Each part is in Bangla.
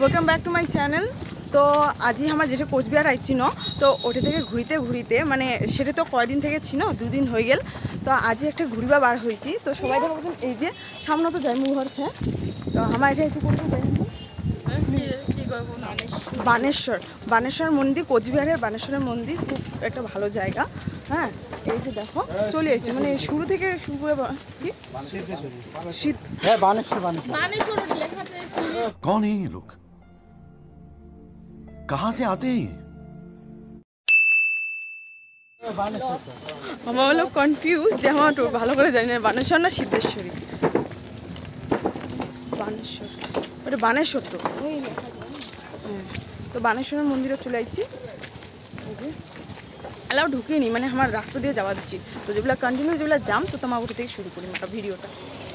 Welcome back to my channel. তো আজি আমার যেটা কোচবিহার আইছি ন, তো ওটা থেকে ঘুরিতে ঘুরিতে মানে সেটা তো কয়দিন থেকে ছিল, 2 দিন হয়ে গেল। তো আজি একটা ঘুরিবা বার হয়েছি। তো সবাই দেখা বলছেন এই যে সামনে তো যাই ঘর ছে। তো আমার এটা হচ্ছে বানেশ্বর বানেশ্বর মন্দির, কোচবিহারের বানেশ্বরের মন্দির খুব একটা ভালো জায়গা। হ্যাঁ, এই যে দেখো চলে এসেছে মানে শুরু থেকে শুরু করে কি कौन है ये लोग, कहाँ से आते हैं? আমার হলো কনফিউজ যে আমার ভালো করে জানি না বানেশ্বর না সিদ্ধেশ্বরী। বানেশ্বর, ওটা বানেশ্বর তো। হ্যাঁ, তো বানেশ্বরের মন্দিরে চলে আসছি। এই যে এলাও ঢুকিনি, মানে আমার রাস্তা দিয়ে যাওয়া দিচ্ছি। তো যেগুলো কন্টিনিউ যেগুলো জাম, তো তোমার ওটা থেকে শুরু করি ওটা ভিডিওটা।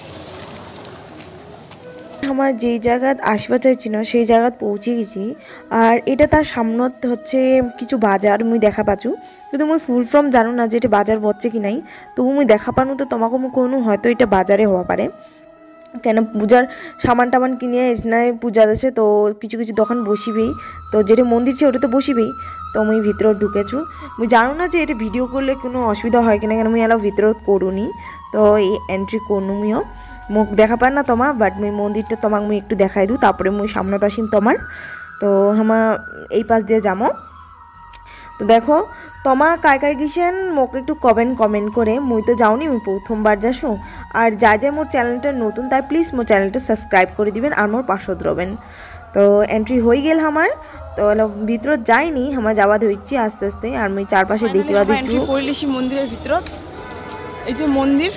আমার যেই জায়গাত আসবা চাইছি না সেই জায়গাত পৌঁছে গেছি। আর এটা তার সামনত হচ্ছে কিছু বাজার মুই দেখা পাচ্ছু, কিন্তু মুই ফুল ফর্ম জানো না যে এটা বাজার বসছে কি নাই। তবু মুই দেখা পানো তো তোমাকে মুই কোনো হয়তো এটা বাজারে হওয়া পারে, কেন পূজার সামান টামান কিনে এখানে পূজা আছে। তো কিছু কিছু দোকান বসিবেই, তো যেটা মন্দির ছে ওটা তো বসিবেই। তো মুই ভিতরে ঢুকেছু, মুই জানো না যে এটা ভিডিও করলে কোনো অসুবিধা হয় কিনা, কেন মুই এলাও ভিতরে করুনি। তো এই এন্ট্রি করনু মুইও মুখ দেখা পার না তোমার, বাট মুই মন্দিরটা তোমাক মুই একটু দেখাই দিই, তারপরে মুই সামনত আসিম তোমার। তো আমার এই পাশ দিয়ে যাবো। তো দেখো তোমা কায় কায় গেছেন মোক একটু কমেন্ট করে। মুই তো যাওনি, মুই প্রথমবার যাসু। আর যা যা মোর চ্যানেলটা নতুন তাই প্লিজ মোর চ্যানেলটা সাবস্ক্রাইব করে দিবেন আর মোর পাশত রবেন। তো এন্ট্রি হয়ে গেল আমার। তো ভিতর যাইনি, আমার যাওয়া ধরছি আস্তে আস্তে। আর মুই চারপাশে দেখিবা দিচ্ছি পরিলিশি মন্দিরের ভিতর। এই যে মন্দির,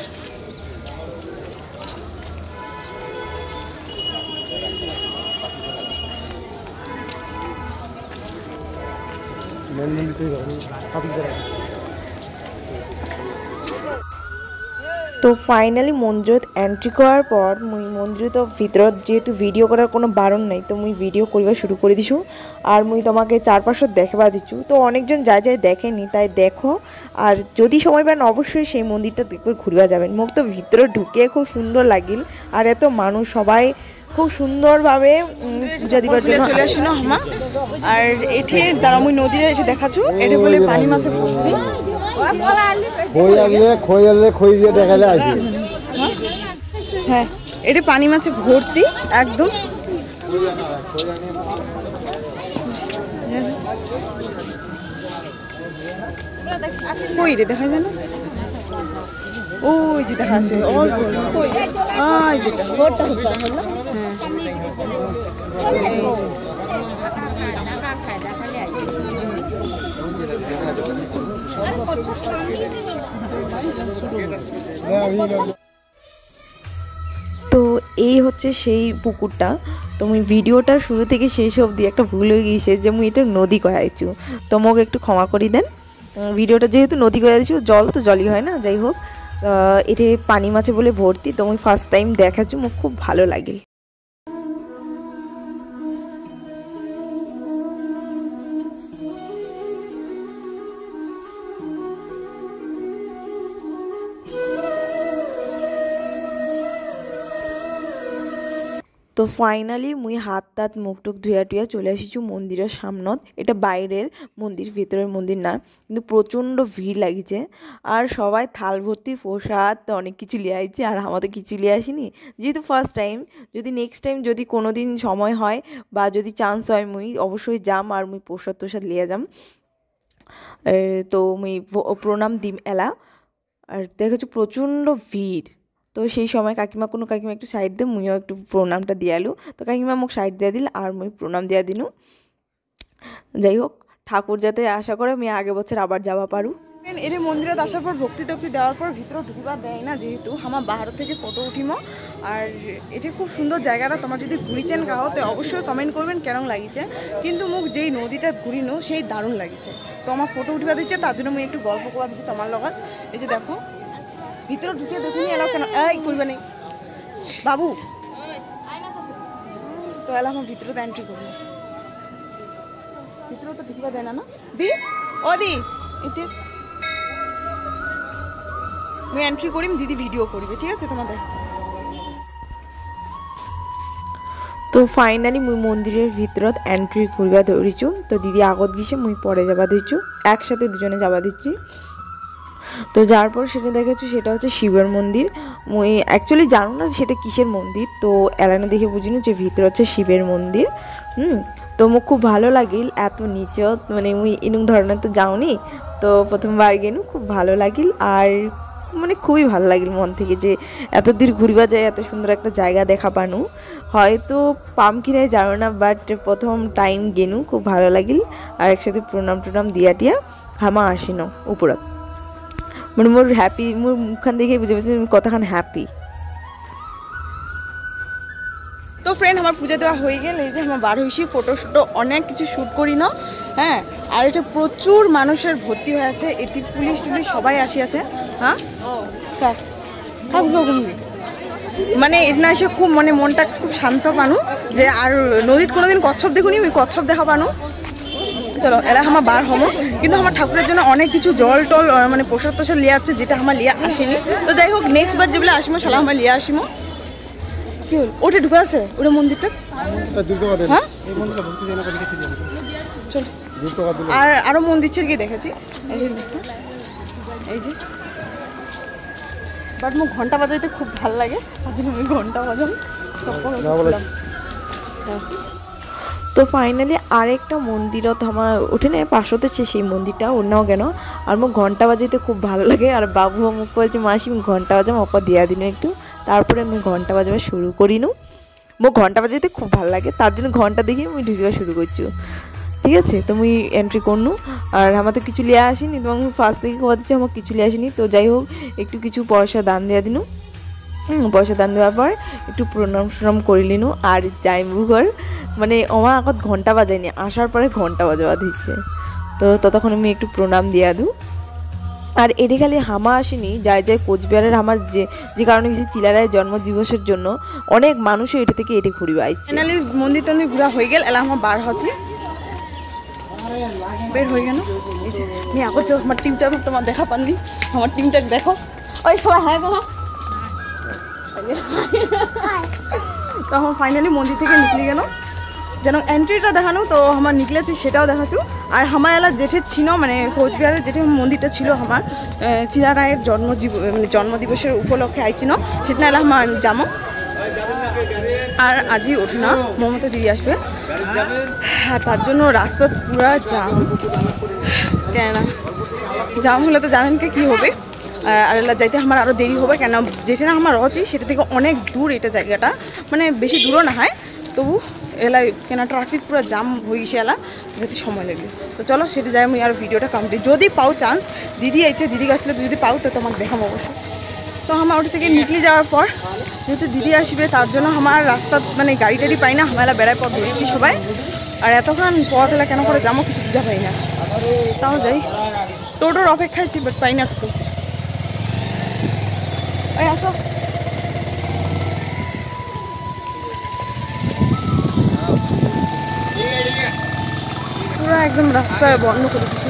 তো ফাইনালি মন্দিরত এন্ট্রি করার পর মুই মন্দিরত ভিতরত যেহেতু ভিডিও করার কোনো বারণ নাই, তো মুই ভিডিও করিবা শুরু করে দিছু। আর মুই তোমাকে চারপাশত দেখবা দিচ্ছু। তো অনেকজন যায় যায় দেখেনি, তাই দেখো। আর যদি সময় পান অবশ্যই সেই মন্দিরটা দেখবে ঘুরবা যাবেন। মোক তো ভিতরে ঢুকে খুব সুন্দর লাগিল। আর এত মানুষ সবাই খুব সুন্দরভাবে পূজা দিবার জন্য চলে আসি না হামা। আর এঠে দাঁড়ামুই নদীরে এসে দেখাচ্ছু, এটা বলে পানি মাছের ভর্তি। হ্যাঁ, এটা পানি মাছে ভর্তি একদম। কই রে দেখা যায় না, ওই যে দেখা আছে অল্প যেটা। তো এই হচ্ছে সেই পুকুরটা। তো মুই ভিডিওটা শুরু থেকে শেষ অবধি একটা ভুল হয়ে গিয়েছে যে মুই এটা নদী কয়াইছু, তো মোক একটু ক্ষমা করি দেন। ভিডিওটা যেহেতু নদী কয়াইছু, জল তো জলই হয় না, যাই হোক। এটা পানি মাছে বলে ভর্তি। তো মুই ফার্স্ট টাইম দেখাচ্ছু, মোক খুব ভালো লাগিল। তো ফাইনালি মুই হাত টাত মুখ টুক ধুয়া টুয়া চলে আসিছু মন্দিরের সামনত। এটা বাইরের মন্দির, ভিতরের মন্দির না, কিন্তু প্রচণ্ড ভিড় লাগিছে। আর সবাই থাল ভর্তি প্রসাদ অনেক কিছু লিয়ে আইছে, আর আমাদের কিছু লিয়ে আসিনি যেহেতু ফার্স্ট টাইম। যদি নেক্সট টাইম যদি কোনো দিন সময় হয় বা যদি চান্স হয়, মুই অবশ্যই যাম আর মুই প্রসাদ তোসাদ লিয়ে যাম। তো মুই প্রণাম দিম এলা। আর দেখেছো প্রচণ্ড ভিড়। তো সেই সময় কাকিমা একটু সাইড দিয়ে মুইও একটু প্রণামটা দিয়ে আলু। তো কাকিমা মোক সাইড দিয়ে দিল আর মুই প্রণাম দিয়া দিনু। যাই হোক, ঠাকুর যাতে আশা করে আমি আগে বছর আবার যাওয়া পারু। এর মন্দিরে আসার পর ভক্তি টক্তি দেওয়ার পর ভিতরে ঢুকবা দেয় না, যেহেতু আমার বাহার থেকে ফটো উঠিমো। আর এটা খুব সুন্দর জায়গাটা, তোমার যদি ঘুরিছেন গাও তো অবশ্যই কমেন্ট করবেন কেমন লাগিছে। কিন্তু মোক যেই নদীটা ঘুরিনো সেই দারুণ লাগিছে। তো আমার ফটো উঠিবা দিচ্ছে, তার জন্য আমি একটু গল্প করা দিচ্ছি তোমার লগত। এই যে দেখো ভিতরে ঢুকে দেখিনি এলাও কেন এই করবে নেই বাবু। তো এলা আমার ভিতরে তো এন্ট্রি করবো, ভিতরে তো ঢুকবা দেয় না না দি ও দি। এতে মুই এন্ট্রি করিম, দিদি ভিডিও করবে, ঠিক আছে তোমাদের। তো ফাইনালি মুই মন্দিরের ভিতৰত এন্ট্রি করিবা ধরিছু। তো দিদি আগত গিয়েছে, মুই পরে যাবা দিচ্ছু, একসাথে দুজনে যাবা দিচ্ছি। তো যার পর সেটা দেখেছি সেটা হচ্ছে শিবের মন্দির। মুই অ্যাকচুয়ালি জানো না সেটা কিসের মন্দির, তো এলানে দেখে বুঝিনি যে ভিতরে হচ্ছে শিবের মন্দির। তো মোক খুব ভালো লাগিল, এত নিচে মানে মুই ইনুক ধরনের তো যাওনি, তো প্রথমবার গেনু খুব ভালো লাগিল। আর মানে খুবই ভালো লাগিল মন থেকে যে এত দূর ঘুরিবা যায়, এত সুন্দর একটা জায়গা দেখা পানু। হয়তো পাম কিনাই জানো না, বাট প্রথম টাইম গেনু খুব ভালো লাগিল। আর একসাথে প্রণাম টুনাম দিয়া টিয়া হামা আসিনো উপরত। মানে মোর হ্যাপি, মোর মুখখান দেখে বুঝে পাচ্ছি কতখান হ্যাপি। তো ফ্রেন্ড আমার পূজা দেওয়া হয়ে গেল, এই যে আমার বার হয়েছি, ফটো শুটো অনেক কিছু শ্যুট করি না। হ্যাঁ, আর এটা প্রচুর মানুষের ভর্তি হয়ে আছে, এটি পুলিশ টুলিশ সবাই আসিয়াছে। হ্যাঁ মানে এটা এসে খুব মানে মনটা খুব শান্ত পানু, যে আর নদীত কোনোদিন কচ্ছপ দেখুনি, ওই কচ্ছপ দেখা পানু। চলো এলা আমার বার হমো, কিন্তু আমার ঠাকুরের জন্য অনেক কিছু জল টল মানে প্রসাদ তোসাদ লিয়ে আছে, যেটা আমার লিয়ে আসেনি। তো যাই হোক নেক্সট বার যেগুলো আসবো সালা আমার লিয়ে আসিমো। কি হল ওটা ঢুকে আছে ওটা মন্দিরটা? হ্যাঁ চল, আর আরো মন্দির গিয়ে দেখেছি, এই যে বাট মোক ঘন্টা বাজাইতে খুব ভালো লাগে, তার জন্য আমি ঘন্টা বাজাই। তো ফাইনালি আরেকটা মন্দিরত আমার ওঠে না পাশতে সেই মন্দিরটা অন্যও কেন। আর মোক ঘন্টা বাজাইতে খুব ভালো লাগে। আর বাবু মোক কয়েছে মাসি ঘন্টা বাজাম অপা দিয়া দিন একটু, তারপরে আমি ঘন্টা বাজাবা শুরু করিনু। মোক ঘন্টা বাজাইতে খুব ভালো লাগে, তার জন্য ঘন্টা দেখে আমি ঢুকিবা শুরু করছি। ঠিক আছে, তো মুই এন্ট্রি করনু। আর আমার তো কিছু লিয়ে আসিনি, তোমার ফার্স্ট থেকে কথা দিচ্ছি আমার কিছু লিয়ে আসিনি। তো যাই হোক একটু কিছু পয়সা দান দেওয়া দিনু। পয়সা দান দেওয়ার পর একটু প্রণাম সুনাম করে নিনু। আর যাইমু ঘর, মানে আমার আগত ঘন্টা বাজায়নি, আসার পরে ঘন্টা বাজাবা দিচ্ছে। তো ততক্ষণ আমি একটু প্রণাম দিয়া দু। আর এটি খালি হামা আসেনি, যায় যায় কোচবিহারের আমার যে কারণে গেছি চিলারায় জন্মদিবসের জন্য অনেক মানুষও এটা থেকে এটি ঘুরিবা আইছে। ফাইনালি মন্দির টন্দির ঘুরা হয়ে গেল, এলা আমার বার হচ্ছে বের হয়ে গেল। এই যে আমি আগত আমার টিমটা তোমার দেখা পাননি, আমার টিমটা দেখো। ওই সবাই হ্যাঁ গো। তো আমার ফাইনালি মন্দির থেকে নিকলি গেল, যেন এন্ট্রিটা দেখানো তো আমার নিকলেছি সেটাও দেখাচ্ছু। আর আমার এলা যেটা ছিল মানে কোচবিহারের যেটা মন্দিরটা ছিল আমার চিলারায়ের মানে জন্মদিবসের উপলক্ষে আইছিল, সেটা এলা আমার জামো। আর আজই ওঠে না, মমতা দিদি আসবে, আর তার জন্য রাস্তা পুরা জাম। কেন জাম হলে তো জানেন কি হবে। আর এলা যাইতে আমার আরও দেরি হবে, কেন যেটা না আমার রচি সেটা থেকে অনেক দূর এটা জায়গাটা, মানে বেশি দূরও না হয়, তবু এলা কেন ট্রাফিক পুরো জাম হয়ে গেছে, এলা যেতে সময় লাগবে। তো চলো সেটা যাই আমি আর ভিডিওটা কমপ্লিট, যদি পাও চান্স দিদি আইছে, দিদিকে আসলে যদি পাও তো তোমাকে দেখাবো অবশ্যই। তো আমার ওটা থেকে নিকলি যাওয়ার পর যেহেতু দিদি আসবে তার জন্য আমার রাস্তা মানে গাড়ি টাড়ি পাই না, আমরা বেড়ায় পথ ধরেছি সবাই। আর এতক্ষণ পথ এলা কেন করে যাবো কিছু বুঝা পাই না, তাও যাই টোটোর অপেক্ষায় ছি, বাট পাই না তো। এই আসো, পুরো একদম রাস্তা বন্ধ করে দিয়েছে।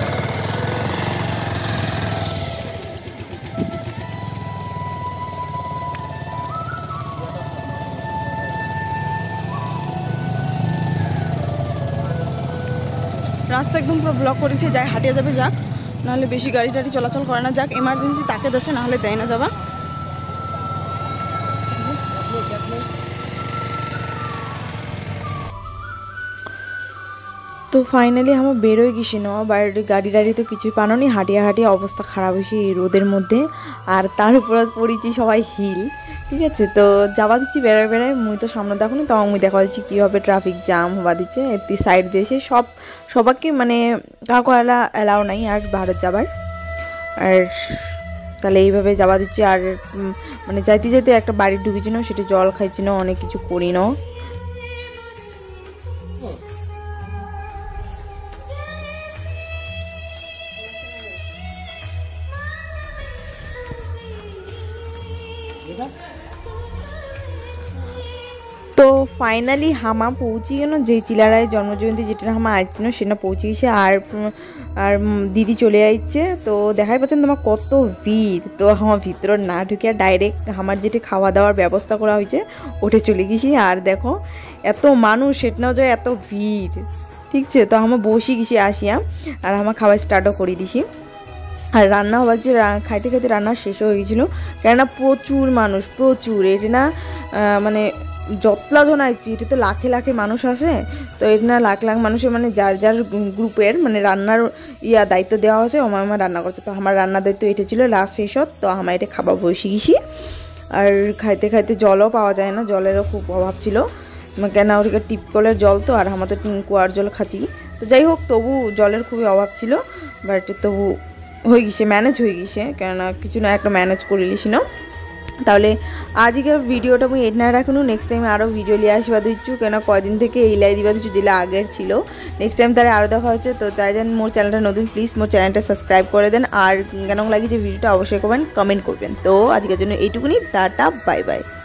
রাস্তা একদম পুরো ব্লক করেছে, যাই হাঁটিয়ে যাবে যাক, নাহলে বেশি গাড়ি টাড়ি চলাচল করে না, যাক এমার্জেন্সি তাকে দেশে নাহলে দেয় না যাবা। তো ফাইনালি আমার বেরোয় গেছি না, বাড়ির গাড়ি টাড়ি তো কিছুই পানোনি, হাঁটিয়ে হাঁটিয়ে অবস্থা খারাপ হয়েছে এই রোদের মধ্যে। আর তার উপর পড়েছি সবাই হিল। ঠিক আছে, তো যাওয়া দিচ্ছি বেড়ায় বেড়ায়, মুই তো সামনে দেখো তো মুই দেখা দিচ্ছি কীভাবে ট্রাফিক জ্যাম হওয়া দিচ্ছে এটি সাইড দিয়েছে সবাইকে, মানে কাউকে এলাও নাই আর ভারত যাবার। আর তাহলে এইভাবে যাওয়া দিচ্ছি। আর মানে যাইতে যাইতে একটা বাড়ি ঢুকেছি না, সেটা জল খাইছি না, অনেক কিছু করি না। তো ফাইনালি হামা পৌঁছে গেল যেই চিলারায় জন্মজয়ন্তী যেটা হামা আসছিল সেটা পৌঁছে গেছে। আর দিদি চলে যাচ্ছে। তো দেখাই পাচ্ছেন তোমার কত ভিড়। তো আমার ভিতর না ঢুকে ডাইরেক্ট আমার যেটা খাওয়া দাওয়ার ব্যবস্থা করা হয়েছে ওঠে চলে গেছি। আর দেখো এত মানুষ সেটাও যে এত ভিড়, ঠিক আছে। তো আমার বসে গেছি আসিয়া আর আমার খাওয়া স্টার্টও করে দিছি। আর রান্না হবার যে খাইতে খাইতে রান্না শেষ হয়ে গেছিলো, কেননা প্রচুর মানুষ, প্রচুর। এটা না মানে যতলা জন আইছি এটা তো লাখে লাখে মানুষ আসে। তো এটা না লাখ লাখ মানুষের মানে যার যার গ্রুপের মানে রান্নার দায়িত্ব দেওয়া হয়েছে, আমার রান্না করছে। তো আমার রান্নার দায়িত্ব এটা ছিল লাস্ট শেষ হত। তো আমার এটা খাবার বসে গেছি। আর খাইতে খাইতে জলও পাওয়া যায় না, জলেরও খুব অভাব ছিল, কেন ওদিকে টিপকলের জল তো, আর আমার তো কুয়ার জল খাচ্ছি। তো যাই হোক তবু জলের খুবই অভাব ছিল, বাট তবু হয়ে গেছে, ম্যানেজ হয়ে গেছে, কেননা কিছু না একটা ম্যানেজ করে লিছি না। তাহলে আজকের ভিডিওটা আমি এট না রাখুন, নেক্সট টাইম আরও ভিডিও লিয়ে আসবা দিচ্ছু, কেন কয়দিন থেকে এই লাই দিবা দিচ্ছু যেটা আগের ছিল। নেক্সট টাইম তাহলে আরও দেখা হচ্ছে। তো তাই যেন মোর চ্যানেলটা নতুন, প্লিজ মোর চ্যানেলটা সাবস্ক্রাইব করে দেন। আর কেন লাগিয়েছে ভিডিওটা অবশ্যই কমেন্ট করবেন। তো আজকের জন্য এইটুকুনি, টাটা, বাই বাই।